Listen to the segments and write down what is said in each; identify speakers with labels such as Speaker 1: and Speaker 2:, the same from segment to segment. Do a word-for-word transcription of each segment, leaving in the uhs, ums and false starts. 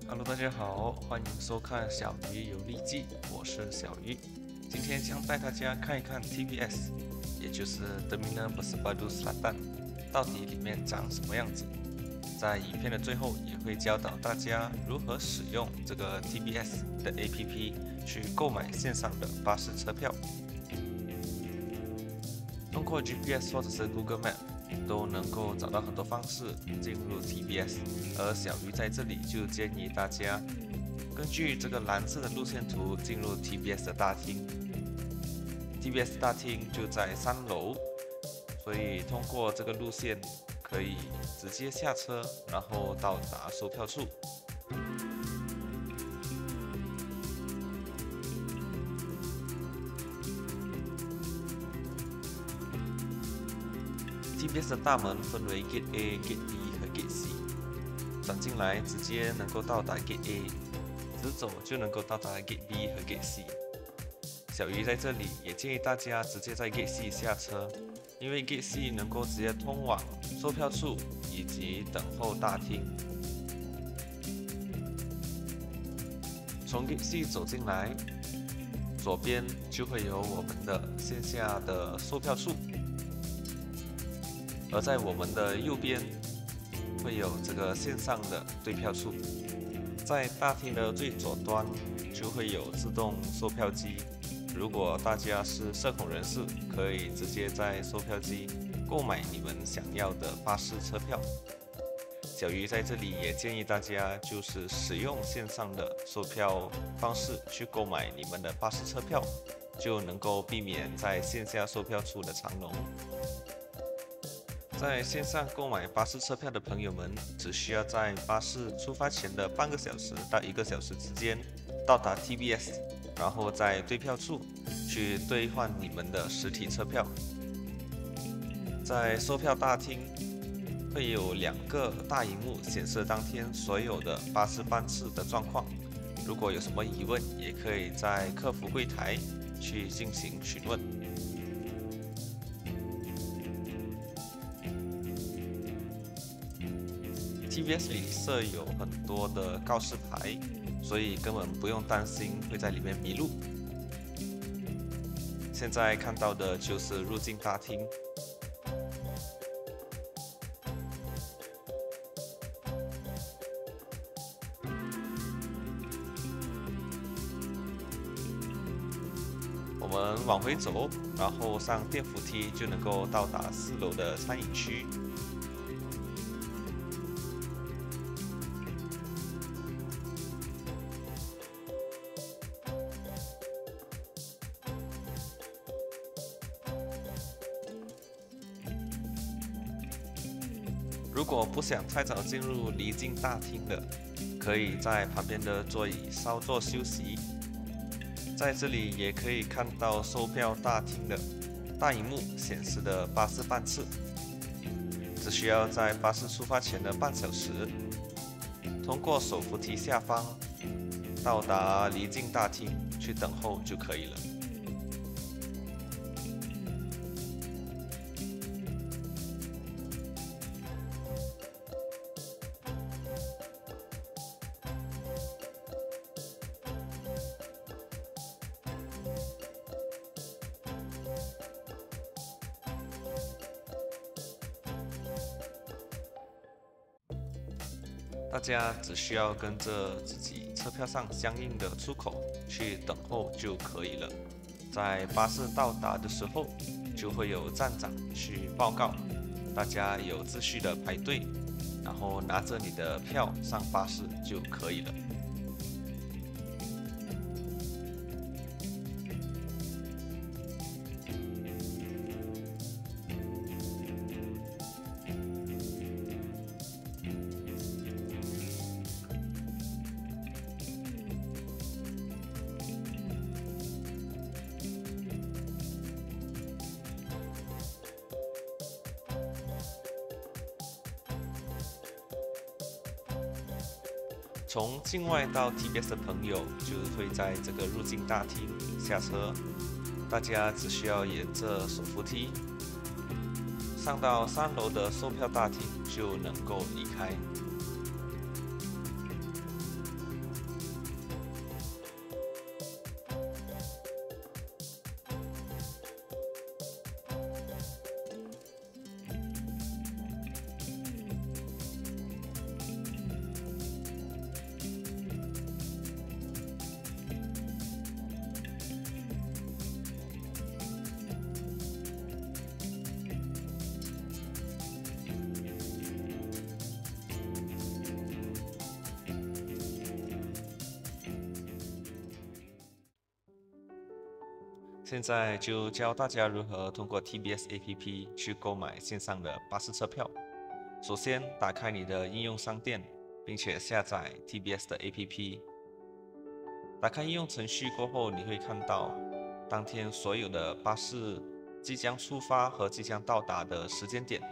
Speaker 1: Hello，大家好，欢迎收看小鱼游历记，我是小鱼。今天将带大家看一看 T B S， 也就是 Terminal Bersepadu Selatan， 到底里面长什么样子。在影片的最后也会教导大家如何使用这个 T B S 的 A P P 去购买线上的巴士车票。通过 G P S 或者是 Google Map 都能够找到很多方式进入 T B S， 而小鱼在这里就建议大家根据这个蓝色的路线图进入 T B S 的大厅。T B S 大厅就在三楼，所以通过这个路线可以直接下车，然后到达售票处。T B S 的大门分为 Gate A、Gate B 和 Gate C， 转进来直接能够到达 Gate A， 直走就能够到达 Gate B 和 Gate C。小鱼在这里也建议大家直接在 Gate C 下车，因为 Gate C 能够直接通往售票处以及等候大厅。从 Gate C 走进来，左边就会有我们的线下的售票处。而在我们的右边会有这个线上的对票处，在大厅的最左端就会有自动售票机。如果大家是社恐人士，可以直接在售票机购买你们想要的巴士车票。小鱼在这里也建议大家就是使用线上的售票方式去购买你们的巴士车票，就能够避免在线下售票处的长龙。在线上购买巴士车票的朋友们，只需要在巴士出发前的半个小时到一个小时之间到达 T B S， 然后在对票处去兑换你们的实体车票。在售票大厅会有两个大荧幕显示当天所有的巴士班次的状况，如果有什么疑问，也可以在客服柜台去进行询问。T B S 里设有很多的告示牌，所以根本不用担心会在里面迷路。现在看到的就是入境大厅。我们往回走，然后上电扶梯就能够到达四楼的餐饮区。如果不想太早进入离境大厅的，可以在旁边的座椅稍作休息。在这里也可以看到售票大厅的大荧幕显示的巴士班次，只需要在巴士出发前的半小时，通过手扶梯下方到达离境大厅去等候就可以了。大家只需要跟着自己车票上相应的出口去等候就可以了。在巴士到达的时候，就会有站长去报告，大家有秩序的排队，然后拿着你的票上巴士就可以了。从境外到 T B S 的朋友就会在这个入境大厅下车，大家只需要沿着手扶梯上到三楼的售票大厅就能够离开。 现在就教大家如何通过 T B S A P P 去购买线上的巴士车票。首先，打开你的应用商店，并且下载 T B S 的 A P P。打开应用程序过后，你会看到当天所有的巴士即将出发和即将到达的时间点。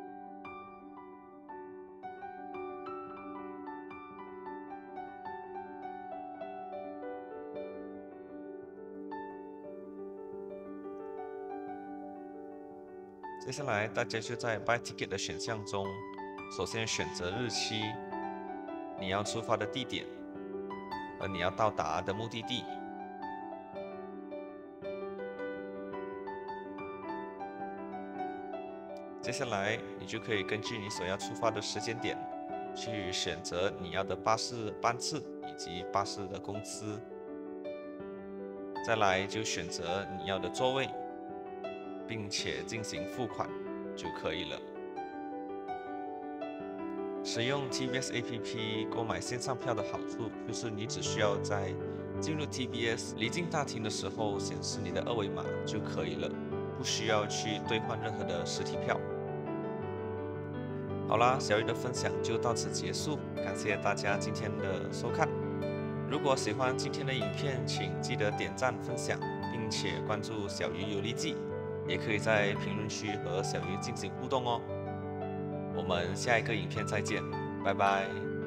Speaker 1: 接下来，大家就在 Buy Ticket 的选项中，首先选择日期、你要出发的地点和你要到达的目的地。接下来，你就可以根据你所要出发的时间点，去选择你要的巴士班次以及巴士的公司。再来就选择你要的座位，并且进行付款就可以了。使用 T B S A P P 购买线上票的好处就是你只需要在进入 T B S 离境大厅的时候显示你的二维码就可以了，不需要去兑换任何的实体票。好啦，小鱼的分享就到此结束，感谢大家今天的收看。如果喜欢今天的影片，请记得点赞、分享，并且关注小鱼游历记。也可以在评论区和小鱼进行互动哦。我们下一个影片再见，拜拜。